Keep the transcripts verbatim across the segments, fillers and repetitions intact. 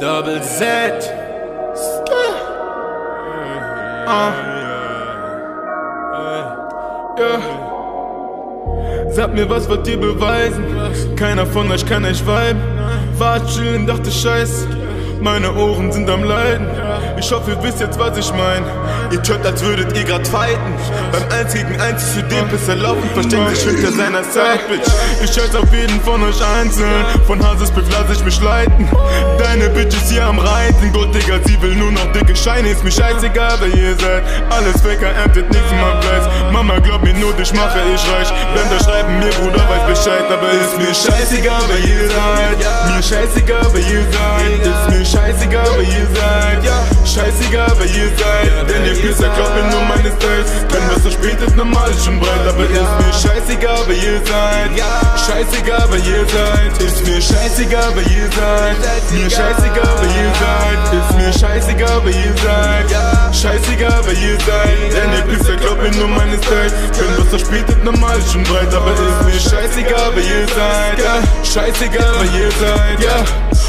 Double Z. Uh. Yeah. Sag mir, was wollt ihr beweisen? Keiner von euch kann euch viben. War chillen, dachte Scheiß, meine Ohren sind am Leiden. Ich hoffe, ihr wisst jetzt, was ich mein. Ihr tut, als würdet ihr grad fighten. Beim eins gegen eins ist für den Pisser laufen, versteckt sich hinter seiner Zeit, Bitch. Ich scheiß auf jeden von euch einzeln. Von Hasespiff lass ich mich leiten. Deine Bitch ist hier am Reiten. Gott, Digga, sie will nur noch dicke Scheine. Ist mir scheißegal, wer ihr seid. Alles Faker erntet nichts in meinem Preis. Mama, glaub mir nur, ich mache ich reich. Blender schreiben mir, Bruder, weiß Bescheid. Aber ist mir scheißegal, wer ihr seid. Mir scheißegal, wer ihr seid. Ist mir scheißegal, wer ihr seid. Scheißegal, wer ihr seid. Denn ihr Pisser glaubt mir nur meine Styles. Wenn was so spät ist, normal ist schon breit. Aber ist mir scheißegal, wer ihr seid. Scheißegal, wer ihr seid. Ist mir scheißegal, wer ihr seid. Mir scheißegal, wer ihr seid. Ist mir scheißegal, wer ihr seid. Scheißegal, wer ihr seid. Denn ihr Pisser glaubt mir nur meine Styles. Wenn was so spät ist, normal ist schon breit. Aber ist mir scheißegal, wer ihr seid. Scheißegal, wer ihr seid. Ja.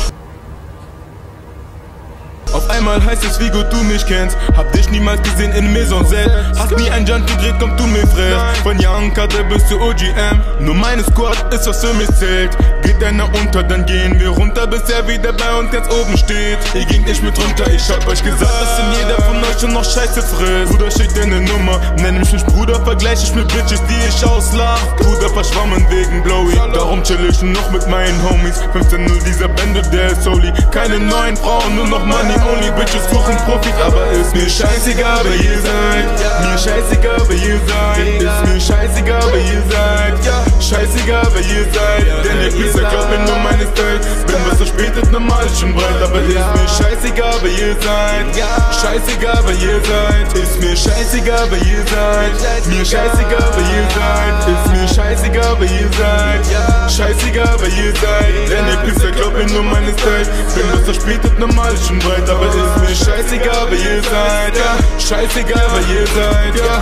Auf einmal heißt es, wie gut du mich kennst. Hab dich niemals gesehen in Maison Z. Hast nie ein Junt gedreht, komm du mir fress. Von Young Cutter bis zu O G M. Nur meine Squad ist, was für mich zählt. Geht einer unter, dann gehen wir runter, bis er wieder bei uns ganz oben steht. Ihr ging nicht mit runter, ich hab euch gesagt, dass in jeder von euch schon noch Scheiße frisst. Bruder, schick deine Nummer, nenn mich nicht Bruder, vergleich ich mit Bitches, die ich auslach. Bruder, verschwammen wegen Blowy, darum chill ich noch mit meinen Homies. fünfzehn null, dieser Bände, der ist holy. Keine neuen Frauen, nur noch Money. Only Bitches suchen Profit, aber ist mir scheißegal, wer ihr seid. Mir scheißegal, wer ihr seid. Ist mir scheißegal, wer ihr seid. Scheißegal, wer ihr seid. Denn ihr Pisser glaubt mir nur meine Styles. Wenn was so spät ist, normal ist schon breit. Aber ist mir scheißegal, wer ihr seid. Scheißegal, wer ihr seid. Ist mir scheißegal, wer ihr seid. Mir scheißegal, wer ihr seid. Ist mir scheißegal, wer ihr seid. Scheißegal, wer ihr seid. Denn ihr Pisser glaubt mir nur meine Styles. Wenn was so spät ist, normal ist schon breit. Aber ist mir scheißegal, wer ihr seid, ja. Scheißegal, wer ihr seid, ja.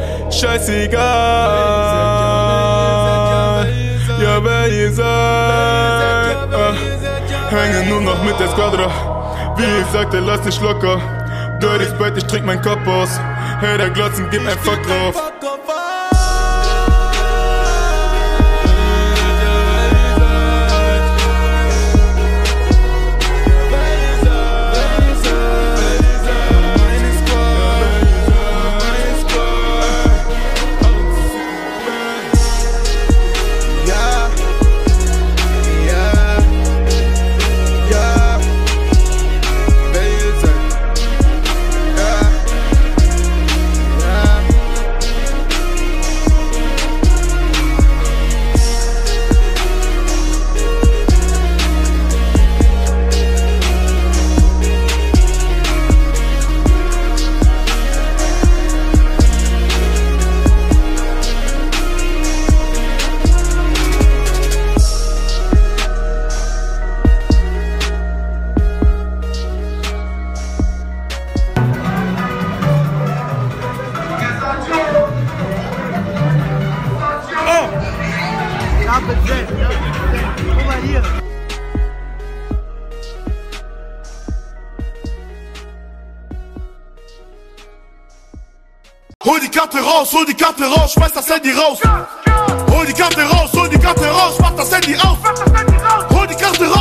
Scheißegal, ja, wer ihr seid, ja. Hänge nur noch mit der Squadra. Wie ich sagte, lass dich locker. Dirty Sprite, ich trink mein Kopf aus. Hey, der Glotzen, gib ein Fuck drauf. Hol die Karte raus, hol die Karte raus, schmeiß das Handy raus. Hol die Karte raus, hol die Karte raus, mach das Handy auf. Hol die Karte raus.